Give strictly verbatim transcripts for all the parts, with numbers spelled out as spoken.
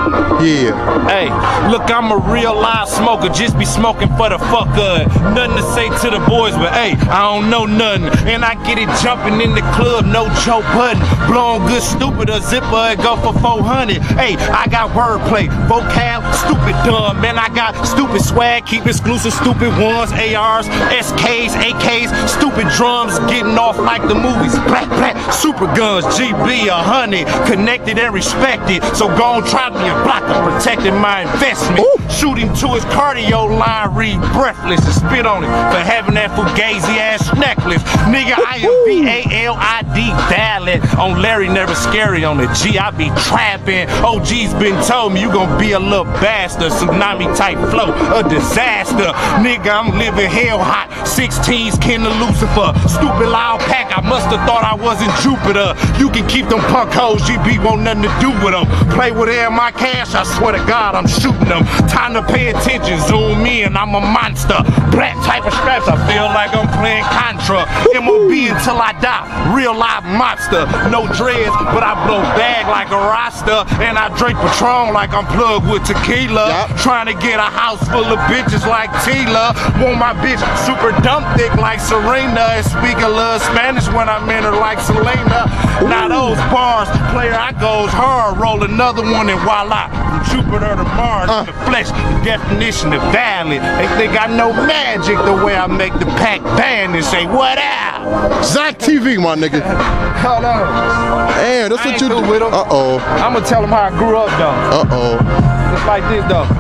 Yeah. Hey, look, I'm a real live smoker, just be smoking for the fuck of it. Nothing to say to the boys, but hey, I don't know nothing. And I get it jumping in the club, no joke button. Blowing good stupid, a zipper, it go for four hundred. Hey, I got wordplay, vocab, stupid dumb. Man, I got stupid swag, keep exclusive stupid ones, A Rs, S Ks, A Ks, stupid drums, getting off like the movies. Black, black, super guns, G B, a hundred, connected and respected. So go on, try me a blocker, protecting my investment. Ooh. Shoot him to his cardio line, read breathless, and spit on it for having that fugazi ass necklace. Nigga, I am V A L I D valid. On Larry, never scary. On the G, I be trapping. O G's been told me you gon' be a little bastard. Tsunami type flow, a disaster. Nigga, I'm living hell hot. sixteens, kin of Lucifer. Stupid loud pack, I musta thought I was in Jupiter. You can keep them punk hoes, G B want nothing to do with them. Play with air my cash, I swear to God, I'm shooting them. Time to pay attention, zoom in, I'm a monster. Black type of straps, I feel like I'm playing Contra. M O B until I die, real live monster. No dreads, but I blow bag like a Rasta. And I drink Patron like I'm plugged with tequila. Yep. Trying to get a house full of bitches like Tila. Want my bitch super dumb thick like Serena. And speak a little Spanish when I'm in her like Selena. Ooh. Now those bars, player I goes hard. Roll another one and voila. From Jupiter to Mars, uh. the flesh, the definition of valid. They think I know magic the way I make the pack band and say, what up? Zach T V, my nigga. Hold on. Damn, that's I what you do. With him. Uh-oh. I'm gonna tell him how I grew up, though. Uh-oh. It's like this, though.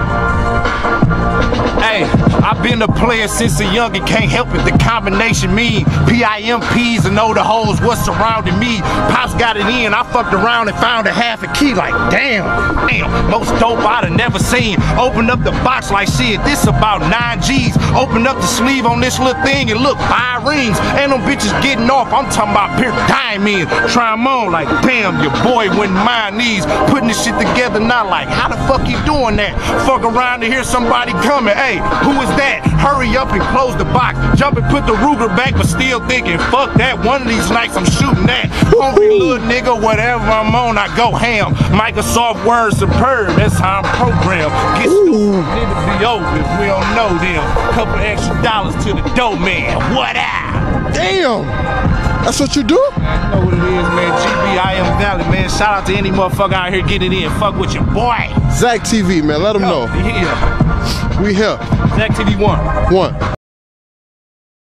Hey, I've been a player since a youngin', can't help it, the combination mean P I M Ps and know the hoes what's surrounding me. Pops got it in, I fucked around and found a half a key like damn, damn, most dope I'd have never seen. Open up the box like shit, this about nine G's. Open up the sleeve on this little thing and look, five rings. And them bitches getting off, I'm talking about pure diamond. Try them on like damn, your boy wouldn't mind these. Putting this shit together now like, how the fuck you doing that? Fuck around to hear somebody coming, hey. Who is that? Hurry up and close the box. Jump and put the Ruger back, but still thinking, fuck that. One of these nights I'm shooting that. Hungry little nigga, whatever I'm on, I go ham. Microsoft Word superb, that's how I'm programmed. Get stupid, niggas be over if we don't know them. Couple extra dollars to the dough man. What up? Damn. That's what you do? I know what it is, man. G B, I am Valley, man. Shout out to any motherfucker out here getting in. Fuck with your boy. Zach T V, man. Let him know. Yeah. We here. Zach T V one. One.